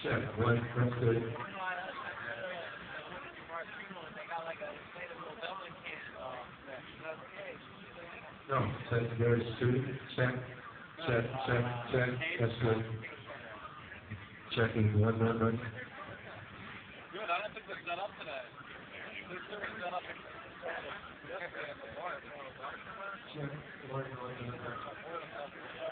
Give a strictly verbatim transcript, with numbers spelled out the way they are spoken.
Check. One. That's good. No, that's very student. Check. Check. Check. Check. That's good. Checking. One. One. One. Good. I don't think they're set up today. They're set up. Check. One. One. One.